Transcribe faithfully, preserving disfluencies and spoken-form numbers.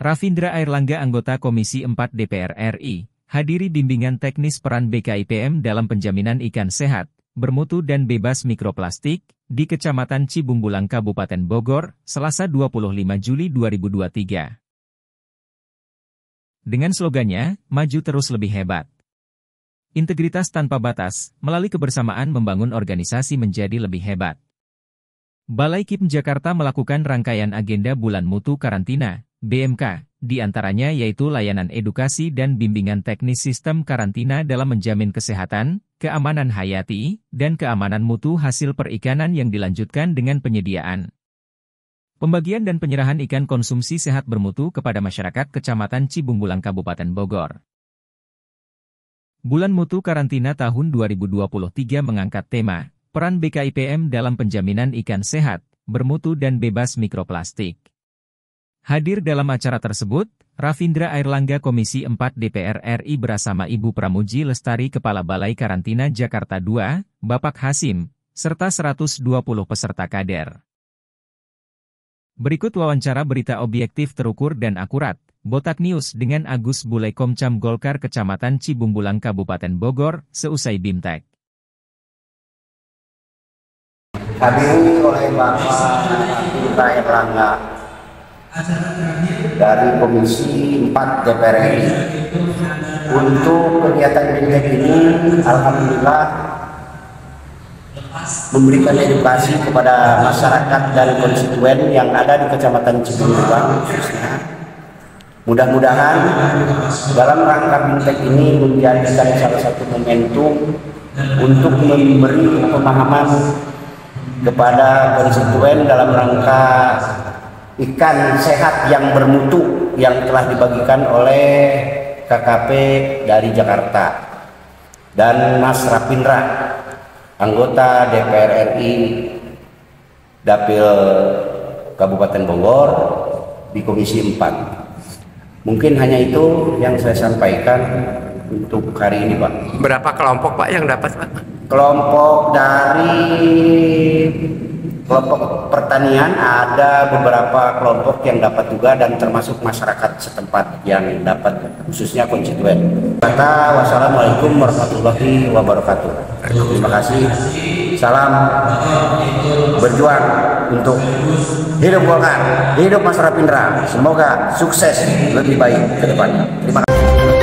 Rafindra Airlangga anggota Komisi empat D P R R I, hadiri bimbingan teknis peran B K I P M dalam penjaminan ikan sehat, bermutu dan bebas mikroplastik, di Kecamatan Cibumbulang Kabupaten Bogor, Selasa dua puluh lima Juli dua ribu dua puluh tiga. Dengan slogannya, Maju Terus Lebih Hebat. Integritas tanpa batas, melalui kebersamaan membangun organisasi menjadi lebih hebat. Balai K I P M Jakarta melakukan rangkaian agenda Bulan Mutu Karantina, B M K, di antaranya yaitu layanan edukasi dan bimbingan teknis sistem karantina dalam menjamin kesehatan, keamanan hayati, dan keamanan mutu hasil perikanan yang dilanjutkan dengan penyediaan, pembagian dan penyerahan ikan konsumsi sehat bermutu kepada masyarakat Kecamatan Cibumbulang Kabupaten Bogor. Bulan Mutu Karantina tahun dua ribu dua puluh tiga mengangkat tema, peran B K I P M dalam penjaminan ikan sehat, bermutu dan bebas mikroplastik. Hadir dalam acara tersebut, Rafindra Airlangga Komisi empat D P R R I bersama Ibu Pramuji Lestari Kepala Balai Karantina Jakarta dua, Bapak Hasim, serta seratus dua puluh peserta kader. Berikut wawancara berita objektif terukur dan akurat, Botak News dengan Agus Bule Komcam Golkar Kecamatan Cibumbulang Kabupaten Bogor, seusai BIMTEK. Hadiri oleh Bapak Rafindra Airlangga dari Komisi empat D P R R I. Untuk kegiatan BIMTEK ini, alhamdulillah memberikan edukasi kepada masyarakat dan konstituen yang ada di Kecamatan Cibumbulang khususnya. Mudah-mudahan dalam rangka BIMTEK ini menjadikan salah satu momentum untuk memberi pemahaman kepada konstituen dalam rangka ikan sehat yang bermutu yang telah dibagikan oleh K K P dari Jakarta dan Mas Rafindra, anggota D P R R I Dapil Kabupaten Bogor di Komisi empat. Mungkin hanya itu yang saya sampaikan untuk hari ini, Pak. Berapa kelompok, Pak, yang dapat, Pak? Kelompok dari kelompok pertanian ada beberapa kelompok yang dapat juga dan termasuk masyarakat setempat yang dapat, khususnya konstituen. Kata wassalamualaikum warahmatullahi wabarakatuh. Terima kasih. Salam berjuang untuk hidup Golkar, hidup Mas Rafindra. Semoga sukses lebih baik ke depannya. Terima kasih.